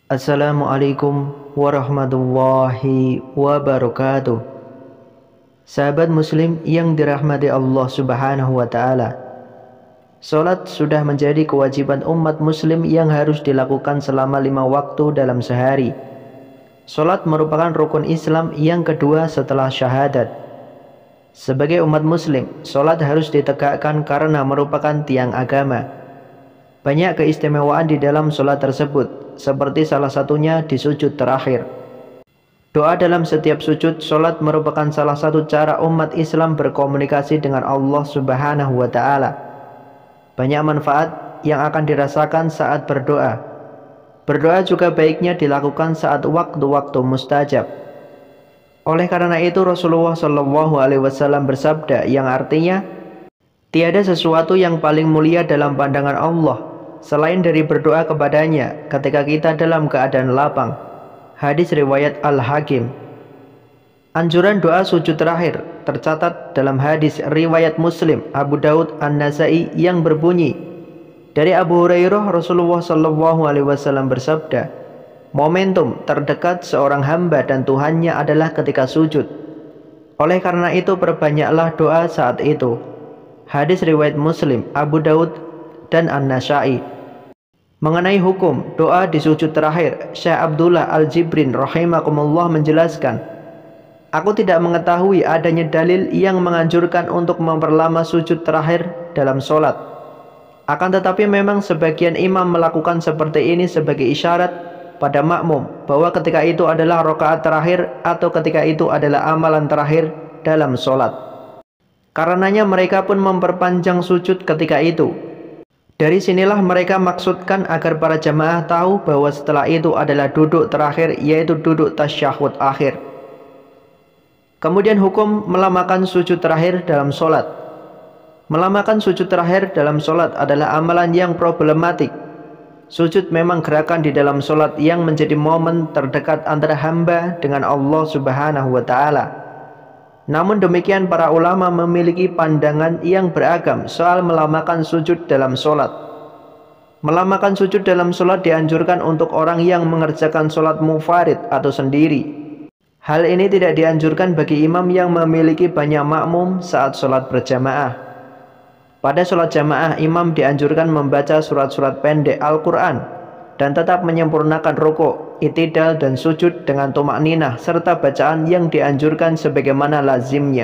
Assalamualaikum warahmatullahi wabarakatuh. Sahabat muslim yang dirahmati Allah subhanahu wa ta'ala, salat sudah menjadi kewajiban umat muslim yang harus dilakukan selama 5 waktu dalam sehari. Salat merupakan rukun Islam yang kedua setelah syahadat. Sebagai umat muslim, salat harus ditegakkan karena merupakan tiang agama. Banyak keistimewaan di dalam salat tersebut, seperti salah satunya di sujud terakhir. Doa dalam setiap sujud salat merupakan salah satu cara umat Islam berkomunikasi dengan Allah subhanahu wa ta'ala. Banyak manfaat yang akan dirasakan saat berdoa. Berdoa juga baiknya dilakukan saat waktu-waktu mustajab. Oleh karena itu Rasulullah SAW bersabda yang artinya, tiada sesuatu yang paling mulia dalam pandangan Allah selain dari berdoa kepadanya ketika kita dalam keadaan lapang. Hadis riwayat Al-Hakim. Anjuran doa sujud terakhir tercatat dalam hadis riwayat Muslim, Abu Daud, An-Nasai yang berbunyi, dari Abu Hurairah Rasulullah SAW bersabda, momentum terdekat seorang hamba dan Tuhannya adalah ketika sujud. Oleh karena itu perbanyaklah doa saat itu. Hadis riwayat Muslim, Abu Daud, dan An-Nasai. Mengenai hukum doa di sujud terakhir, Syekh Abdullah Al-Jibrin rahimakumullah menjelaskan, aku tidak mengetahui adanya dalil yang menganjurkan untuk memperlama sujud terakhir dalam sholat. Akan tetapi memang sebagian imam melakukan seperti ini sebagai isyarat pada makmum bahwa ketika itu adalah rakaat terakhir atau ketika itu adalah amalan terakhir dalam sholat. Karenanya mereka pun memperpanjang sujud ketika itu. Dari sinilah mereka maksudkan agar para jamaah tahu bahwa setelah itu adalah duduk terakhir, yaitu duduk tasyahud akhir. Kemudian hukum melamakan sujud terakhir dalam sholat. Melamakan sujud terakhir dalam sholat adalah amalan yang problematik. Sujud memang gerakan di dalam sholat yang menjadi momen terdekat antara hamba dengan Allah subhanahu wa ta'ala. Namun demikian para ulama memiliki pandangan yang beragam soal melamakan sujud dalam sholat. Melamakan sujud dalam sholat dianjurkan untuk orang yang mengerjakan sholat mufarid atau sendiri. Hal ini tidak dianjurkan bagi imam yang memiliki banyak makmum saat sholat berjamaah. Pada sholat jamaah, imam dianjurkan membaca surat-surat pendek Al-Quran dan tetap menyempurnakan rukuk, i'tidal dan sujud dengan tumakninah serta bacaan yang dianjurkan sebagaimana lazimnya.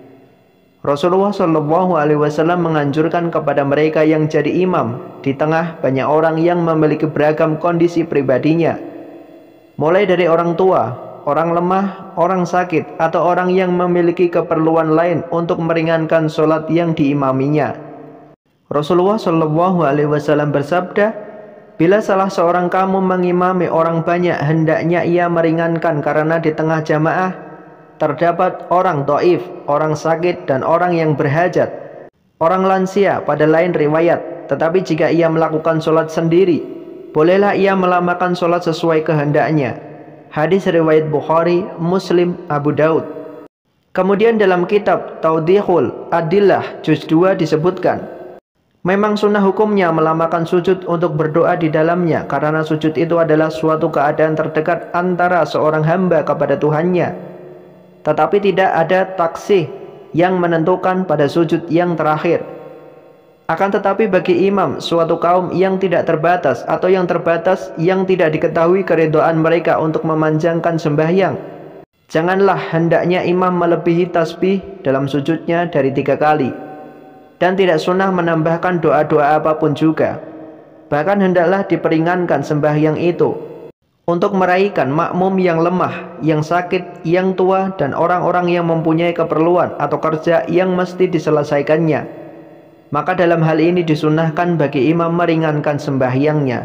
Rasulullah SAW menganjurkan kepada mereka yang jadi imam di tengah banyak orang yang memiliki beragam kondisi pribadinya, mulai dari orang tua, orang lemah, orang sakit, atau orang yang memiliki keperluan lain untuk meringankan sholat yang diimaminya. Rasulullah SAW bersabda, bila salah seorang kamu mengimami orang banyak, hendaknya ia meringankan karena di tengah jamaah terdapat orang dhaif, orang sakit, dan orang yang berhajat, orang lansia pada lain riwayat. Tetapi jika ia melakukan sholat sendiri, bolehlah ia melamakan sholat sesuai kehendaknya. Hadis riwayat Bukhari, Muslim, Abu Daud. Kemudian dalam kitab Tawdihul Adillah juz 2 disebutkan, memang sunnah hukumnya melamakan sujud untuk berdoa di dalamnya, karena sujud itu adalah suatu keadaan terdekat antara seorang hamba kepada Tuhannya. Tetapi tidak ada taksih yang menentukan pada sujud yang terakhir. Akan tetapi bagi imam suatu kaum yang tidak terbatas atau yang terbatas yang tidak diketahui keridhaan mereka untuk memanjangkan sembahyang, janganlah hendaknya imam melebihi tasbih dalam sujudnya dari 3 kali. Dan tidak sunnah menambahkan doa-doa apapun juga. Bahkan hendaklah diperingankan sembahyang itu untuk meraihkan makmum yang lemah, yang sakit, yang tua, dan orang-orang yang mempunyai keperluan atau kerja yang mesti diselesaikannya. Maka dalam hal ini disunnahkan bagi imam meringankan sembahyangnya.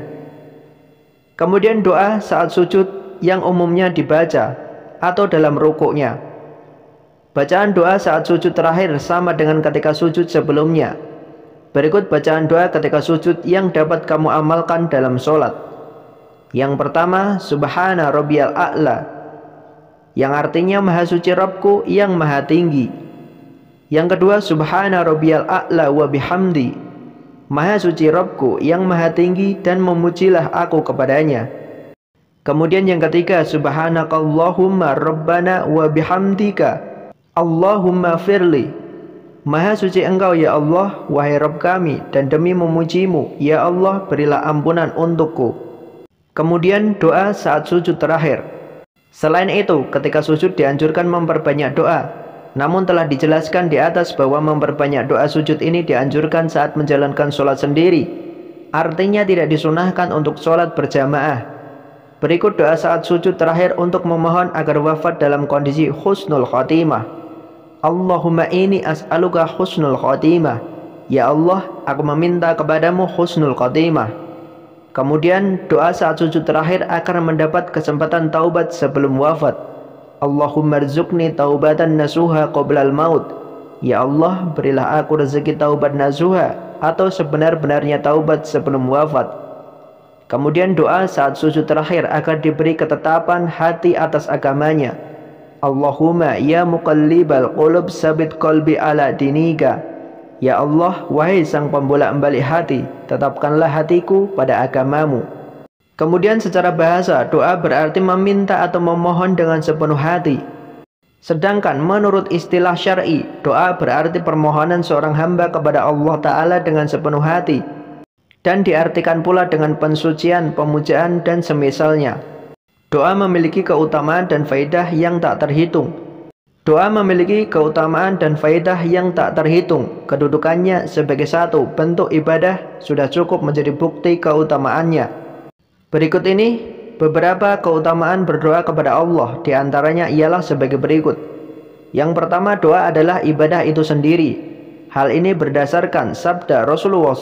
Kemudian doa saat sujud yang umumnya dibaca atau dalam rukuknya. Bacaan doa saat sujud terakhir sama dengan ketika sujud sebelumnya. Berikut bacaan doa ketika sujud yang dapat kamu amalkan dalam sholat. Yang pertama, Subhana Rabbiyal A'la, yang artinya Maha Suci Rabbku yang Maha Tinggi. Yang kedua, Subhana Rabbiyal A'la wa bihamdi, Maha Suci Rabbku yang Maha Tinggi dan memujilah aku kepadanya. Kemudian yang ketiga, subhanakallahumma rabbana wa bihamdika Allahumma firli. Maha suci Engkau ya Allah, wahai Rabb kami, dan demi memujimu, ya Allah, berilah ampunan untukku. Kemudian doa saat sujud terakhir. Selain itu, ketika sujud dianjurkan memperbanyak doa. Namun telah dijelaskan di atas bahwa memperbanyak doa sujud ini dianjurkan saat menjalankan sholat sendiri. Artinya tidak disunahkan untuk sholat berjamaah. Berikut doa saat sujud terakhir untuk memohon agar wafat dalam kondisi husnul khotimah. Allahumma ini as'aluka husnul khotimah. Ya Allah, aku meminta kepadamu husnul khotimah. Kemudian doa saat sujud terakhir akan mendapat kesempatan taubat sebelum wafat. Allahumma rzuqni taubatan nasuha qoblal maut. Ya Allah, berilah aku rezeki taubat nasuha, atau sebenar-benarnya taubat sebelum wafat. Kemudian doa saat sujud terakhir akan diberi ketetapan hati atas agamanya. Allahumma ya muqallibal qulub sabit qalbi ala dinika. Ya Allah, wahai sang pembolak-balik hati, tetapkanlah hatiku pada agamamu. Kemudian secara bahasa, doa berarti meminta atau memohon dengan sepenuh hati. Sedangkan menurut istilah syar'i, doa berarti permohonan seorang hamba kepada Allah Ta'ala dengan sepenuh hati. Dan diartikan pula dengan pensucian, pemujaan, dan semisalnya. Doa memiliki keutamaan dan faedah yang tak terhitung. Doa memiliki keutamaan dan faedah yang tak terhitung. Kedudukannya sebagai satu bentuk ibadah sudah cukup menjadi bukti keutamaannya. Berikut ini beberapa keutamaan berdoa kepada Allah. Di antaranya ialah sebagai berikut. Yang pertama, doa adalah ibadah itu sendiri. Hal ini berdasarkan sabda Rasulullah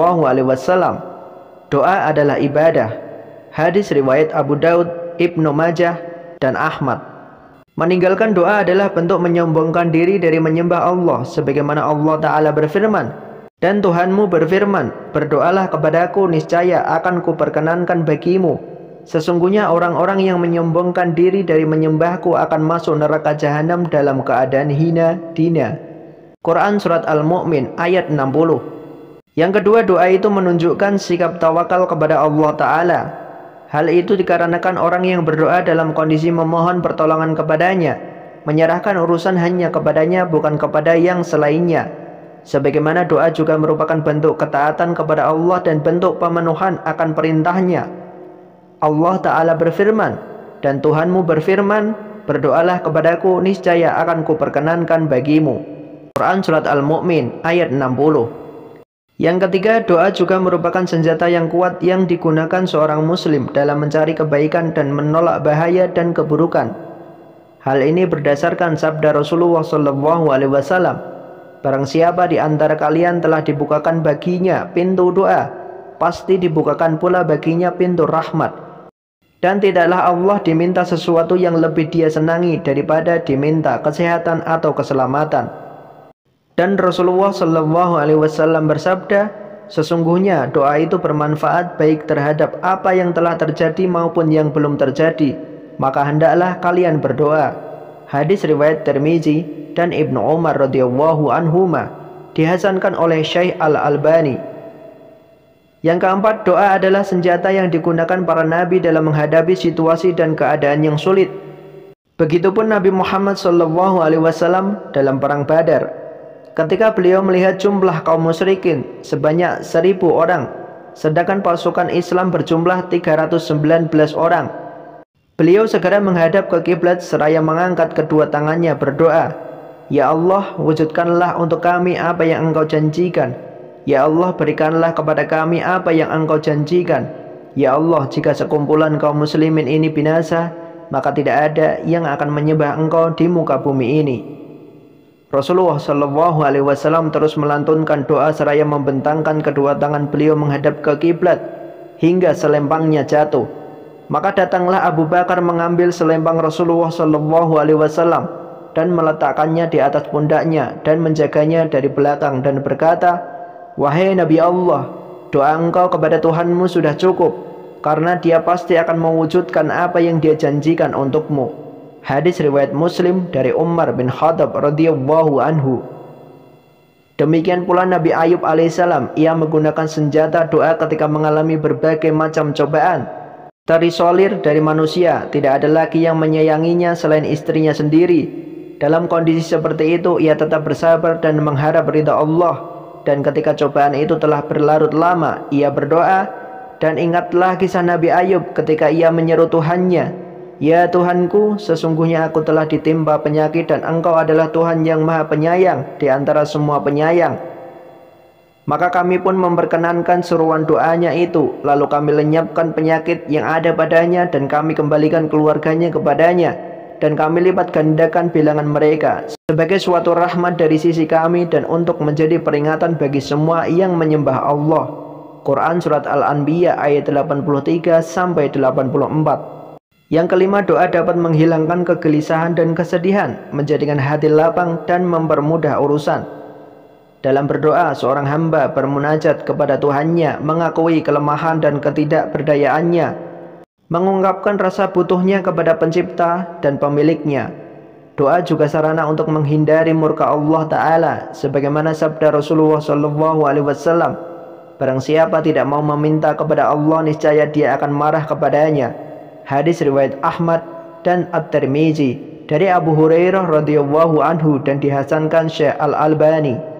SAW. Doa adalah ibadah. Hadis riwayat Abu Daud, Ibnu Majah, dan Ahmad. Meninggalkan doa adalah bentuk menyombongkan diri dari menyembah Allah, sebagaimana Allah Ta'ala berfirman, dan Tuhanmu berfirman, berdoalah kepadaku, niscaya akan kuperkenankan bagimu. Sesungguhnya orang-orang yang menyombongkan diri dari menyembahku akan masuk neraka jahanam dalam keadaan hina dina. Quran Surat Al-Mu'min ayat 60. Yang kedua, doa itu menunjukkan sikap tawakal kepada Allah Ta'ala. Hal itu dikarenakan orang yang berdoa dalam kondisi memohon pertolongan kepadanya, menyerahkan urusan hanya kepadanya, bukan kepada yang selainnya. Sebagaimana doa juga merupakan bentuk ketaatan kepada Allah dan bentuk pemenuhan akan perintahnya. Allah Ta'ala berfirman, dan Tuhanmu berfirman, berdoalah kepadaku, niscaya akan kuperkenankan bagimu. Quran Surat Al-Mu'min ayat 60. Yang ketiga, doa juga merupakan senjata yang kuat yang digunakan seorang muslim dalam mencari kebaikan dan menolak bahaya dan keburukan. Hal ini berdasarkan sabda Rasulullah SAW. Barang siapa di antara kalian telah dibukakan baginya pintu doa, pasti dibukakan pula baginya pintu rahmat. Dan tidaklah Allah diminta sesuatu yang lebih dia senangi daripada diminta kesehatan atau keselamatan. Dan Rasulullah SAW bersabda, sesungguhnya doa itu bermanfaat baik terhadap apa yang telah terjadi maupun yang belum terjadi. Maka hendaklah kalian berdoa. Hadis riwayat Tirmizi dan Ibnu Umar radhiyallahu anhuma, dihasankan oleh Syekh Al-Albani. Yang keempat, doa adalah senjata yang digunakan para nabi dalam menghadapi situasi dan keadaan yang sulit. Begitupun Nabi Muhammad SAW dalam perang Badar. Ketika beliau melihat jumlah kaum musyrikin sebanyak 1.000 orang, sedangkan pasukan Islam berjumlah 319 orang, beliau segera menghadap ke kiblat seraya mengangkat kedua tangannya berdoa, Ya Allah, wujudkanlah untuk kami apa yang Engkau janjikan. Ya Allah, berikanlah kepada kami apa yang Engkau janjikan. Ya Allah, jika sekumpulan kaum muslimin ini binasa, maka tidak ada yang akan menyembah Engkau di muka bumi ini. Rasulullah SAW terus melantunkan doa seraya membentangkan kedua tangan beliau menghadap ke kiblat hingga selempangnya jatuh. Maka datanglah Abu Bakar mengambil selempang Rasulullah SAW dan meletakkannya di atas pundaknya dan menjaganya dari belakang dan berkata, Wahai Nabi Allah, doa engkau kepada Tuhanmu sudah cukup, karena dia pasti akan mewujudkan apa yang dia janjikan untukmu. Hadis riwayat Muslim dari Umar bin Khattab radhiyallahu anhu. Demikian pula Nabi Ayub alaihissalam, ia menggunakan senjata doa ketika mengalami berbagai macam cobaan. terisolir dari manusia, tidak ada lagi yang menyayanginya selain istrinya sendiri. Dalam kondisi seperti itu, ia tetap bersabar dan mengharap ridha Allah. Dan ketika cobaan itu telah berlarut lama, ia berdoa. Dan ingatlah kisah Nabi Ayub ketika ia menyeru Tuhannya, "Ya Tuhanku, sesungguhnya aku telah ditimpa penyakit dan Engkau adalah Tuhan yang maha penyayang di antara semua penyayang." Maka kami pun memperkenankan seruan doanya itu, lalu kami lenyapkan penyakit yang ada padanya dan kami kembalikan keluarganya kepadanya, dan kami lipat gandakan bilangan mereka sebagai suatu rahmat dari sisi kami dan untuk menjadi peringatan bagi semua yang menyembah Allah. Quran Surat Al-Anbiya ayat 83 sampai 84. Yang kelima, doa dapat menghilangkan kegelisahan dan kesedihan, menjadikan hati lapang dan mempermudah urusan. Dalam berdoa, seorang hamba bermunajat kepada Tuhannya, mengakui kelemahan dan ketidakberdayaannya, mengungkapkan rasa butuhnya kepada pencipta dan pemiliknya. Doa juga sarana untuk menghindari murka Allah Ta'ala, sebagaimana sabda Rasulullah SAW, "Barang siapa tidak mau meminta kepada Allah, niscaya dia akan marah kepadanya." Hadis riwayat Ahmad dan At-Tirmizi dari Abu Hurairah radhiyallahu anhu dan dihasankan Syekh Al-Albani.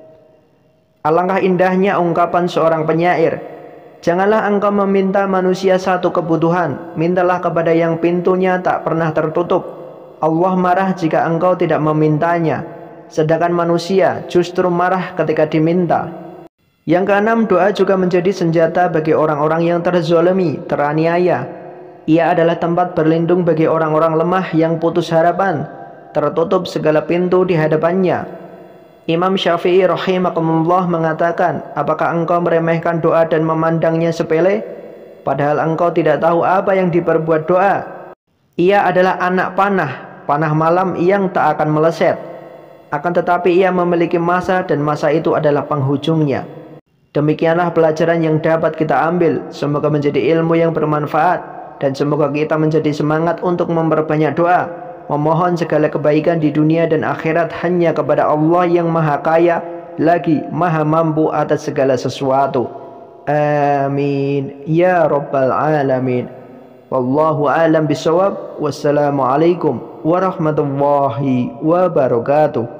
Alangkah indahnya ungkapan seorang penyair, "Janganlah engkau meminta manusia satu kebutuhan, mintalah kepada yang pintunya tak pernah tertutup. Allah marah jika engkau tidak memintanya, sedangkan manusia justru marah ketika diminta." Yang keenam, doa juga menjadi senjata bagi orang-orang yang terzolimi, teraniaya. Ia adalah tempat berlindung bagi orang-orang lemah yang putus harapan, tertutup segala pintu di hadapannya. Imam Syafi'i rahimahullah mengatakan, "Apakah engkau meremehkan doa dan memandangnya sepele? Padahal engkau tidak tahu apa yang diperbuat doa. Ia adalah anak panah malam yang tak akan meleset. Akan tetapi ia memiliki masa dan masa itu adalah penghujungnya." Demikianlah pelajaran yang dapat kita ambil. Semoga menjadi ilmu yang bermanfaat dan semoga kita menjadi semangat untuk memperbanyak doa, memohon segala kebaikan di dunia dan akhirat hanya kepada Allah yang maha kaya lagi maha mampu atas segala sesuatu. Amin ya rabbal alamin. Wallahu alam bisawab. Wassalamualaikum warahmatullahi wabarakatuh.